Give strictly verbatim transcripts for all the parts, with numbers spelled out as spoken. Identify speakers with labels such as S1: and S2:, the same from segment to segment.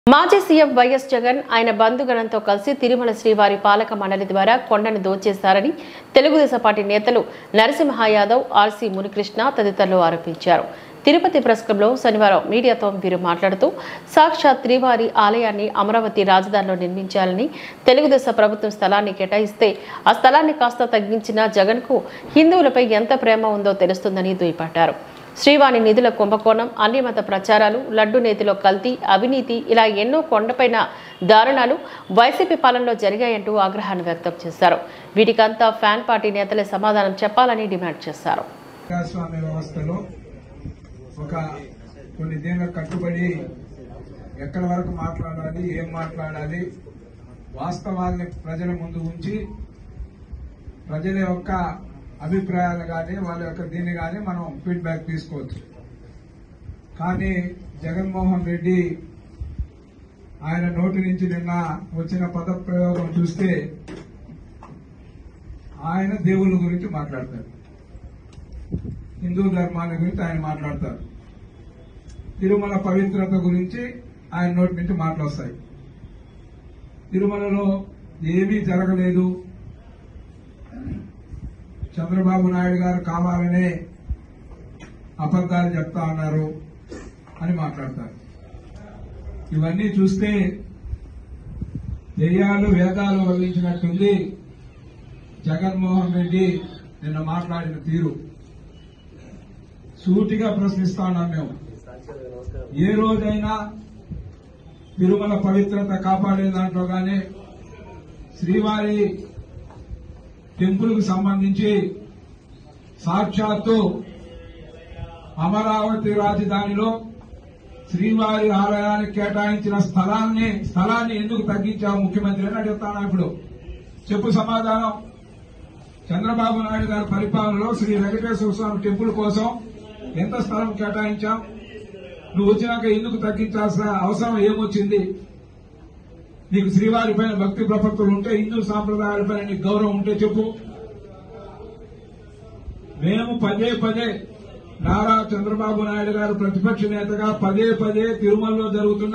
S1: మాజీ CM YS Jagan ఆయన బంధుగణంతో కలిసి తిరుమల శ్రీవారి పాలక మండలి ద్వారా కొండను దోచేశారని తెలుగుదేశం పార్టీ నేతలు నరసింహ యాదవ్, ఆర్సీ మునికృష్ణ తదితరులు ఆరోపించారు. తిరుపతి ప్రెస్ క్లబ్లో శనివారం మీడియాతో వీరు మాట్లాడుతూ సాక్షాత్ శ్రీవారి ఆలయాన్ని అమరావతి రాజధానిలో నిర్మించాలని, తెలుగుదేశం ప్రభుత్వం స్థలాన్ని కేటాయిస్తే ఆ స్థలాన్ని కాస్త తగ్గించిన జగన్కు హిందువులపై ఎంత ప్రేమ ఉందో తెలుస్తుందని దుయ్యబట్టారు. శ్రీవాణి నిధుల కుంభకోణం, అన్యమత ప్రచారాలు, లడ్డు నేతిలో కల్తీ, అవినీతి ఇలా ఎన్నో కొండపైన దారుణాలు వైసీపీ పాలనలో జరిగాయంటూ ఆగ్రహాన్ని వ్యక్తం చేశారు. వీటికంతా ఫ్యాన్ పార్టీ నేతలే సమాధానం చెప్పాలని డిమాండ్ చేశారు.
S2: ఒక కొన్ని దీనిలో కట్టుబడి ఎక్కడి వరకు మాట్లాడాలి, ఏం మాట్లాడాలి, వాస్తవాన్ని ప్రజల ముందు ఉంచి ప్రజల యొక్క అభిప్రాయాలు కానీ వాళ్ళ యొక్క దీన్ని కానీ మనం ఫీడ్బ్యాక్ తీసుకోవచ్చు. కానీ జగన్మోహన్ రెడ్డి ఆయన నోటి నుంచి నిన్న వచ్చిన పదప్రయోగం చూస్తే ఆయన దేవుళ్ళ గురించి మాట్లాడతారు, హిందూ ధర్మాల గురించి ఆయన మాట్లాడతారు, తిరుమల పవిత్రత గురించి ఆయన నోటి నుంచి మాట్లాడతాయి. తిరుమలలో ఏమీ జరగలేదు, చంద్రబాబు నాయుడు గారు కావాలనే అబద్దాలు చెప్తా ఉన్నారు అని మాట్లాడతారు. ఇవన్నీ చూస్తే దెయ్యాలు వేదాలు వల్లించినట్టుంది జగన్మోహన్ రెడ్డి నిన్న మాట్లాడిన తీరు. సూటిగా ప్రశ్నిస్తా ఉన్నాం మేము, ఏ రోజైనా తిరుమల పవిత్రత కాపాడే దాంట్లో గానీ శ్రీవారి టెంపుల్ కు సంబంధించి సాక్షాత్తు అమరావతి రాజధానిలో శ్రీవారి ఆలయానికి కేటాయించిన స్థలాన్ని స్థలాన్ని ఎందుకు తగ్గించావు ముఖ్యమంత్రి అని అడుగుతాను. ఇప్పుడు చెప్పు సమాధానం. చంద్రబాబు నాయుడు గారి పరిపాలనలో శ్రీ వెంకటేశ్వర స్వామి టెంపుల్ కోసం ఎంత స్థలం కేటాయించాం? నువ్వు వచ్చినాక ఎందుకు తగ్గించాల్సిన అవసరం ఏమొచ్చింది? నీకు శ్రీవారి పైన భక్తి ప్రపత్తులు ఉంటే, హిందూ సాంప్రదాయాలపైన నీకు గౌరవం ఉంటే చెప్పు. మేము పదే పదే నారా చంద్రబాబు నాయుడు గారు ప్రతిపక్ష నేతగా పదే పదే తిరుమలలో జరుగుతున్న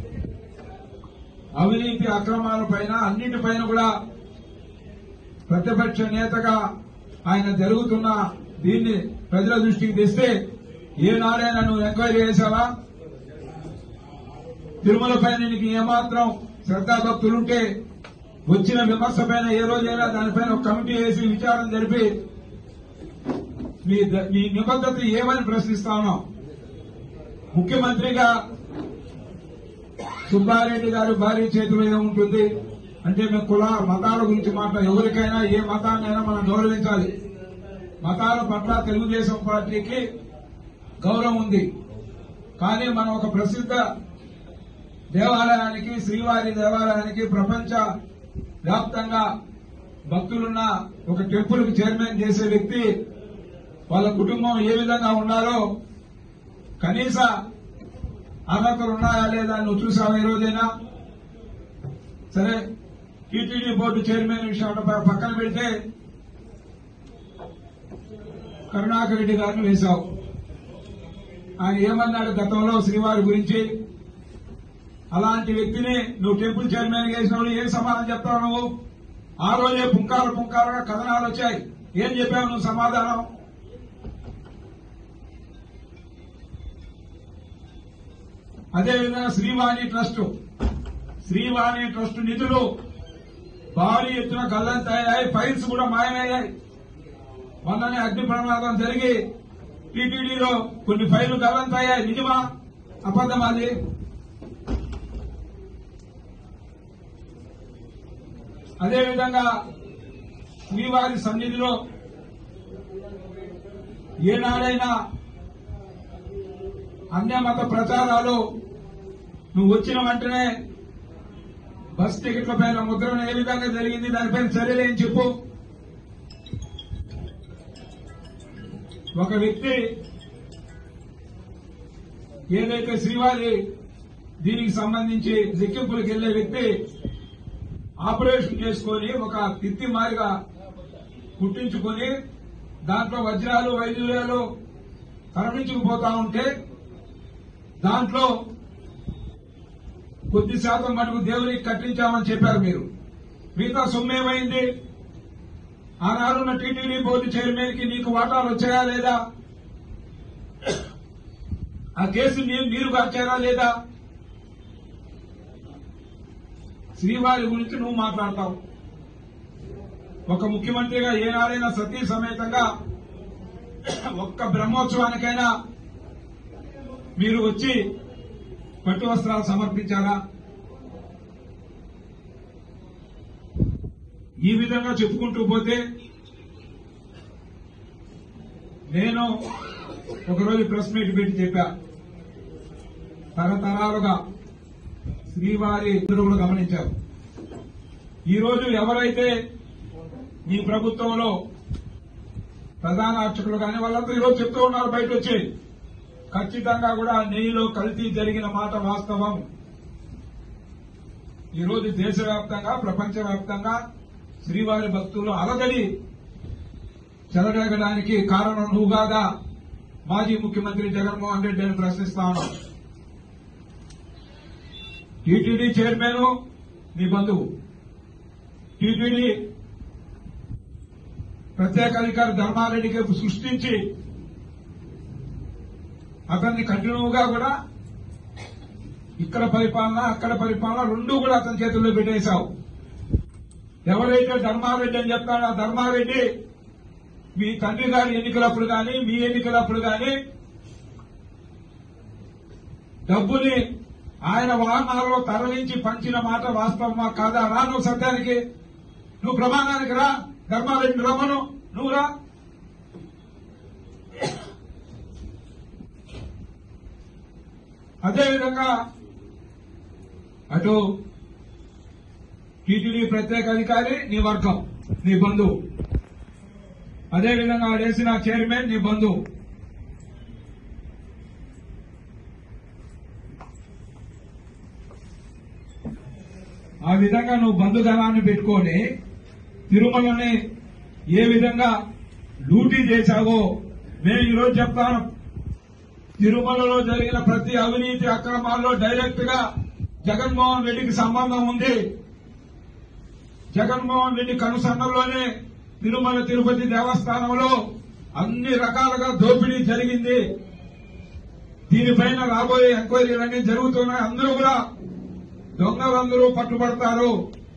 S2: అవినీతి అక్రమాలపైన అన్నింటిపైన కూడా ప్రతిపక్ష నేతగా ఆయన జరుగుతున్న దీన్ని ప్రజల దృష్టికి తెస్తే ఏనాడైనా నువ్వు ఎంక్వైరీ చేశావా? తిరుమల పైన నీకు ఏమాత్రం శ్రద్ధాభక్తులుంటే వచ్చిన విమర్శ పైన ఏ రోజైనా దానిపైన ఒక కమిటీ వేసి విచారణ జరిపి మీ మీ నిబద్ధత ఏమని ప్రశ్నిస్తా ఉన్నాం. ముఖ్యమంత్రిగా సుబ్బారెడ్డి గారు భార్య చేతిలో ఏముంటుంది అంటే మేము కుల మతాల గురించి మాట్లాడ ఎవరికైనా ఏ మతాన్నైనా మనం గౌరవించాలి. మతాల పట్ల తెలుగుదేశం పార్టీకి గౌరవం ఉంది. కానీ మనం ఒక ప్రసిద్ధ దేవాలయానికి, శ్రీవారి దేవాలయానికి ప్రపంచ వ్యాప్తంగా భక్తులున్న ఒక టెంపుల్ కి చైర్మన్ చేసే వ్యక్తి వాళ్ళ కుటుంబం ఏ విధంగా ఉన్నారో కనీస అర్హతలు ఉన్నాయా లేదా నువ్వు చూసావా ఈ రోజైనా? సరే, టీటీడీ బోర్డు చైర్మన్ విషయం పక్కన పెడితే కరుణాకర్ రెడ్డి గారిని వేశావు. ఆయన ఏమన్నాడు గతంలో శ్రీవారి గురించి? అలాంటి వ్యక్తిని నువ్వు టెంపుల్ చైర్మన్ చేసినప్పుడు ఏం సమాధానం చెప్తావు నువ్వు? ఆ రోజే పుంకాలు పుంకాలుగా కథనాలు వచ్చాయి. ఏం చెప్పావు నువ్వు సమాధానం? అదేవిధంగా శ్రీవాణి ట్రస్ట్ శ్రీవాణి ట్రస్ట్ నిధులు భారీ ఎత్తున గల్లంతయ్యాయి, ఫైల్స్ కూడా మాయమయ్యాయి. మొన్ననే అగ్ని ప్రమాదం జరిగి టీటీడీలో కొన్ని ఫైళ్లు గల్లంతయ్యాయి. నిజమా అబద్దమా? అది అదేవిధంగా శ్రీవారి సన్నిధిలో ఏనాడైనా అన్యమత ప్రచారాలు నువ్వు వచ్చిన వెంటనే బస్ టికెట్ల పైన ముద్రణ ఏ విధంగా జరిగింది, దానిపైన చర్యలు ఏం చెప్పు. ఒక వ్యక్తి ఏదైతే శ్రీవారి దీనికి సంబంధించి లెక్కింపులకు వెళ్లే వ్యక్తి ఆపరేషన్ చేసుకుని ఒక తిత్తి మారిగా కుట్టించుకుని దాంట్లో వజ్రాలు వైద్యులు తరలించుకుపోతా ఉంటే దాంట్లో కొద్ది శాతం మటుకు దేవునికి కట్టించామని చెప్పారు మీరు. మిగతా సొమ్మేమైంది? ఆనాడున్న టీటీడీ బోర్డు చైర్మన్ కి నీకు వాటాలు వచ్చాయా లేదా? ఆ కేసు నీరు గార్చారా లేదా? శ్రీవారి గురించి నువ్వు మాట్లాడతావు. ఒక ముఖ్యమంత్రిగా ఏనాడైనా సతీ సమేతంగా ఒక్క బ్రహ్మోత్సవానికైనా మీరు వచ్చి పట్టు వస్త్రాలు సమర్పించారా? ఈ విధంగా చెప్పుకుంటూ పోతే నేను ఒకరోజు ప్రెస్ మీట్ పెట్టి చెప్పా, తరతరాలుగా శ్రీవారి కూడా గమనించారు. ఈ రోజు ఎవరైతే ఈ ప్రభుత్వంలో ప్రధాన అర్చకులు కానీ వాళ్ళంతా ఈరోజు చెప్తూ ఉన్నారు బయట వచ్చి, ఖచ్చితంగా కూడా నెయ్యిలో కల్తీ జరిగిన మాట వాస్తవం. ఈరోజు దేశవ్యాప్తంగా ప్రపంచవ్యాప్తంగా శ్రీవారి భక్తులు అలగడి చెలరేగడానికి కారణం నువ్వు కాదా మాజీ ముఖ్యమంత్రి జగన్మోహన్ రెడ్డి అని ప్రశ్నిస్తా ఉన్నాం. టీటీడీ చైర్మన్ నీ బంధువు, టీటీడీ ప్రత్యేక అధికారి ధర్మారెడ్డికి సృష్టించి అతన్ని కంటిన్యూగా కూడా ఇక్కడ పరిపాలన అక్కడ పరిపాలన రెండు కూడా అతని చేతుల్లో పెట్టేశావు. ఎవరైతే ధర్మారెడ్డి అని చెప్తాడో ఆ ధర్మారెడ్డి మీ తండ్రి గారి ఎన్నికలప్పుడు కానీ మీ ఎన్నికలప్పుడు కానీ డబ్బుని ఆయన వాహనాల్లో తరలించి పంచిన మాట వాస్తవమా కాదా? రా నువ్వు సత్యానికి, నువ్వు ప్రమాణానికి రా. ధర్మారెడ్డి రమను నువ్వు రా. అదేవిధంగా అటు టీటీడీ ప్రత్యేక అధికారి నీ వర్గం, నీ బంధువు. అదేవిధంగా వేసిన చైర్మన్ నీ బంధువు. ఆ విధంగా నువ్వు బంధుధనాన్ని పెట్టుకొని తిరుమలని ఏ విధంగా లూటీ చేశావో మేము ఈరోజు చెప్తాను. తిరుమలలో జరిగిన ప్రతి అవినీతి అక్రమాల్లో డైరెక్ట్ గా జగన్మోహన్ రెడ్డికి సంబంధం ఉంది. జగన్మోహన్ రెడ్డి కనుసన్నల్లోనే తిరుమల తిరుపతి దేవస్థానంలో అన్ని రకాలుగా దోపిడీ జరిగింది. దీనిపైన రాబోయే ఎంక్వైరీలన్నీ జరుగుతున్నాయి. అందరూ కూడా దొంగలందరూ పట్టుబడతారు.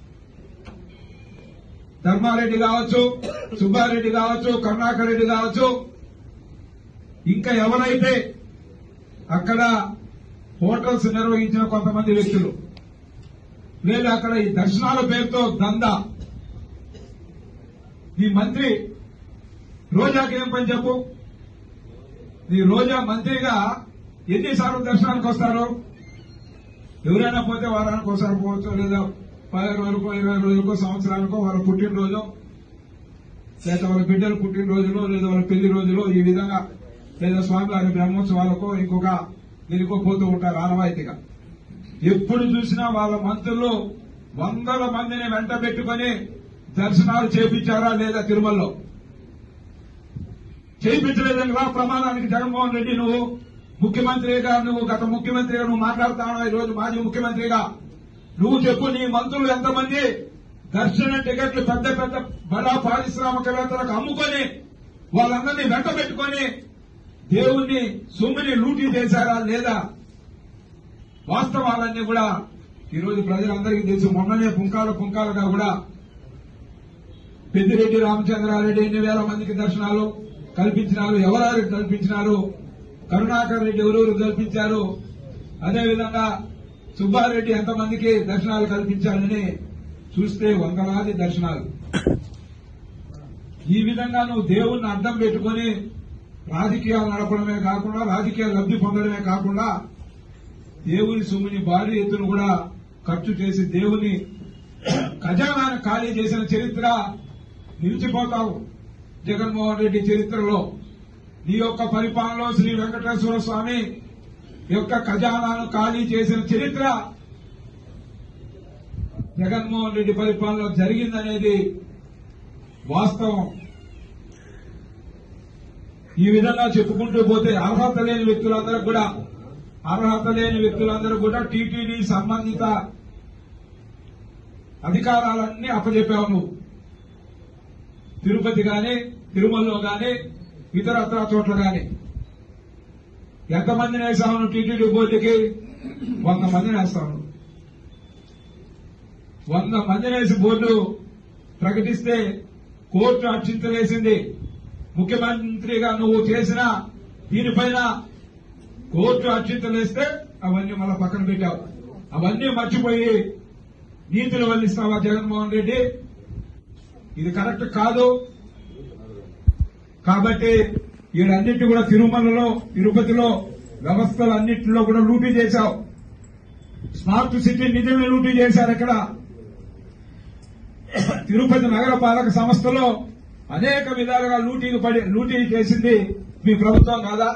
S2: ధర్మారెడ్డి కావచ్చు, సుబ్బారెడ్డి కావచ్చు, కరుణాకర్ రెడ్డి కావచ్చు, ఇంకా ఎవరైతే అక్కడ హోటల్స్ నిర్వహించిన కొంతమంది వ్యక్తులు, లేదా అక్కడ ఈ దర్శనాల పేరుతో దందా. నీ మంత్రి రోజాకి ఏం పని చెప్పు? నీ రోజా మంత్రిగా ఎన్నిసార్లు దర్శనానికి వస్తారు? ఎవరైనా పోతే వారానికి ఒకసారి పోవచ్చు, లేదా పదిహేను వరకు ఇరవై రోజులకో సంవత్సరానికో వాళ్ళ పుట్టినరోజు, లేదా వాళ్ళ బిడ్డల పుట్టినరోజులో, లేదా వాళ్ళ పెళ్లి రోజులో, ఈ విధంగా లేదా స్వామివారి బ్రహ్మోత్సవాలకో ఇంకొక దీనికో పోతూ ఉంటారు ఆనవాయితీగా. ఎప్పుడు చూసినా వాళ్ళ మంత్రులు వందల మందిని వెంట పెట్టుకుని దర్శనాలు చేపించారా లేదా తిరుమలలో? చేయించలేదని రా ప్రమాణానికి జగన్మోహన్ రెడ్డి. నువ్వు ముఖ్యమంత్రిగా, నువ్వు గత ముఖ్యమంత్రిగా నువ్వు మాట్లాడుతున్నావు, ఈ రోజు మాజీ ముఖ్యమంత్రిగా నువ్వు చెప్పు. నీ మంత్రులు ఎంతమంది దర్శన టికెట్లు పెద్ద పెద్ద బడా పారిశ్రామికవేత్తలకు అమ్ముకొని వాళ్ళందరినీ వెంట పెట్టుకుని దేవుణ్ణి సొమ్ముని లూటీ చేశారా లేదా? వాస్తవాలన్నీ కూడా ఈరోజు ప్రజలందరికీ తెలుసు. మొన్ననే పుంకాలు పుంకాలుగా కూడా పెద్దిరెడ్డి రామచంద్రారెడ్డి ఎన్ని వేల మందికి దర్శనాలు కల్పించినారు, ఎవరెవరికి కల్పించినారు, కరుణాకర్ రెడ్డి ఎవరెవరు కల్పించారు, అదేవిధంగా సుబ్బారెడ్డి ఎంతమందికి దర్శనాలు కల్పించాలని చూస్తే వందలాది దర్శనాలు. ఈ విధంగా నువ్వు దేవుణ్ణి అడ్డం పెట్టుకుని రాజకీయాలు నడపడమే కాకుండా, రాజకీయ లబ్ది పొందడమే కాకుండా దేవుని సొమ్ముని భారీ ఎత్తును కూడా ఖర్చు చేసి దేవుని ఖజానాను ఖాళీ చేసిన చరిత్ర నిలిచిపోతావు జగన్మోహన్ రెడ్డి చరిత్రలో. నీ యొక్క పరిపాలనలో శ్రీ వెంకటేశ్వర స్వామి యొక్క ఖజానాను ఖాళీ చేసిన చరిత్ర జగన్మోహన్ రెడ్డి పరిపాలనలో జరిగిందనేది వాస్తవం. ఈ విధంగా చెప్పుకుంటూ పోతే అర్హత లేని వ్యక్తులందరూ కూడా అర్హత లేని వ్యక్తులందరూ కూడా టీటీడీ సంబంధిత అధికారాలన్నీ అప్పచెప్పావు నువ్వు. తిరుపతి గాని, తిరుమలలో గాని, ఇతరత్ర చోట్ల గాని ఎంతమందిని వేసావు నువ్వు టీటీడీ బోర్డుకి? వంద మందిని వేస్తావు. వంద మందిని వేసి బోర్డు ప్రకటిస్తే కోర్టు అక్షింతలేసింది. ముఖ్యమంత్రిగా నువ్వు చేసిన దీనిపైన కోర్టు అక్షింతలేస్తే అవన్నీ మళ్ళా పక్కన పెట్టావు. అవన్నీ మర్చిపోయి నీతులు వల్లిస్తావా జగన్మోహన్ రెడ్డి? ఇది కరెక్ట్ కాదు. కాబట్టి వీడన్నిటి కూడా తిరుమలలో, తిరుపతిలో వ్యవస్థలన్నింటిలో కూడా లూటీ చేశావు. స్మార్ట్ సిటీ నిధులను లూటీ చేశారు. ఇక్కడ తిరుపతి నగర పాలక సంస్థలో అనేక విధాలుగా లూటీలు పడి లూటీ చేసింది మీ ప్రభుత్వం కాదా?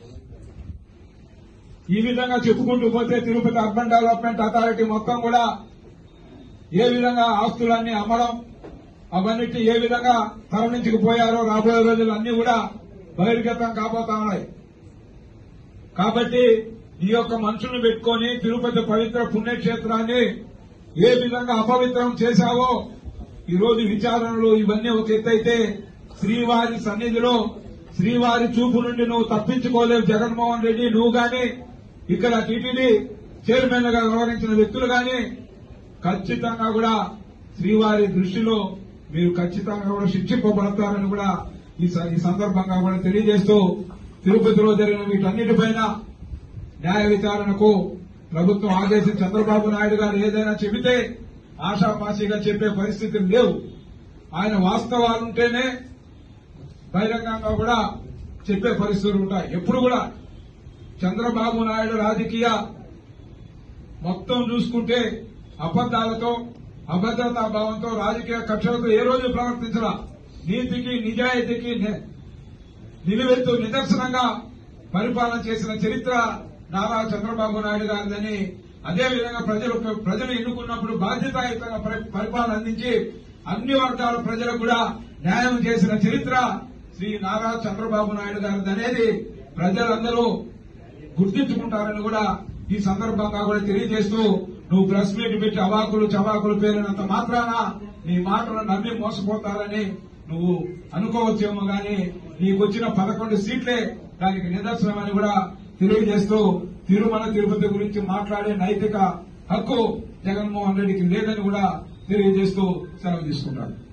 S2: ఈ విధంగా చెప్పుకుంటూ పోతే తిరుపతి అర్బన్ డెవలప్మెంట్ అథారిటీ మొత్తం కూడా ఏ విధంగా ఆస్తులన్నీ అమ్మడం, అవన్నిటి ఏ విధంగా తరలించుకుపోయారో రాబోయే రోజులు అన్ని కూడా బహిర్గతం కాబోతా ఉన్నాయి. కాబట్టి ఈ యొక్క మనుషులను పెట్టుకుని తిరుపతి పవిత్ర పుణ్యక్షేత్రాన్ని ఏ విధంగా అపవిత్రం చేశావో ఈ రోజు విచారణలు ఇవన్నీ ఒక ఎత్తైతే, శ్రీవారి సన్నిధిలో శ్రీవారి చూపు నుండి నువ్వు తప్పించుకోలేవు జగన్మోహన్ రెడ్డి. నువ్వు గాని, ఇక్కడ టీటీడీ చైర్మన్ గా వ్యవహరించిన వ్యక్తులు గాని ఖచ్చితంగా కూడా శ్రీవారి దృష్టిలో మీరు ఖచ్చితంగా కూడా శిక్షింపబడతారని కూడా ఈ సందర్భంగా కూడా తెలియజేస్తూ, తిరుపతిలో జరిగిన వీటన్నిటిపైన న్యాయ విచారణకు ప్రభుత్వం ఆదేశించి చంద్రబాబు నాయుడు గారు ఏదైనా చెబితే ఆషామాషిగా చెప్పే పరిస్థితులు లేవు. ఆయన వాస్తవాలుంటేనే బహిరంగంగా కూడా చెప్పే పరిస్థితులు ఉంటాయి. ఎప్పుడు కూడా చంద్రబాబు నాయుడు రాజకీయ మొత్తం చూసుకుంటే అబద్దాలతో, అభద్రతా భావంతో, రాజకీయ కక్షలతో ఏ రోజు ప్రవర్తించరా. నీతికి, నిజాయితీకి నిలువెత్తు నిదర్శనంగా పరిపాలన చేసిన చరిత్ర నారా చంద్రబాబు నాయుడు గారిదని, అదేవిధంగా ప్రజలు ప్రజలు ఎన్నుకున్నప్పుడు బాధ్యతాయుతంగా పరిపాలన అందించి అన్ని వర్గాల ప్రజలకు కూడా న్యాయం చేసిన చరిత్ర శ్రీ నారా చంద్రబాబు నాయుడు గారిది అనేది ప్రజలందరూ గుర్తించుకుంటారని కూడా ఈ సందర్భంగా కూడా తెలియజేస్తూ, నువ్వు ప్రెస్ మీట్ పెట్టి అవాకులు చవాకులు పేరినంత మాత్రాన నీ మాటలు నమ్మి మోసపోతారని నువ్వు అనుకోవచ్చేమో గాని నీకొచ్చిన పదకొండు సీట్లే దానికి నిదర్శనమని కూడా తెలియజేస్తూ, తిరుమల తిరుపతి గురించి మాట్లాడే నైతిక హక్కు జగన్మోహన్ రెడ్డికి లేదని కూడా తెలియజేస్తూ సెలవు తీసుకుంటాను.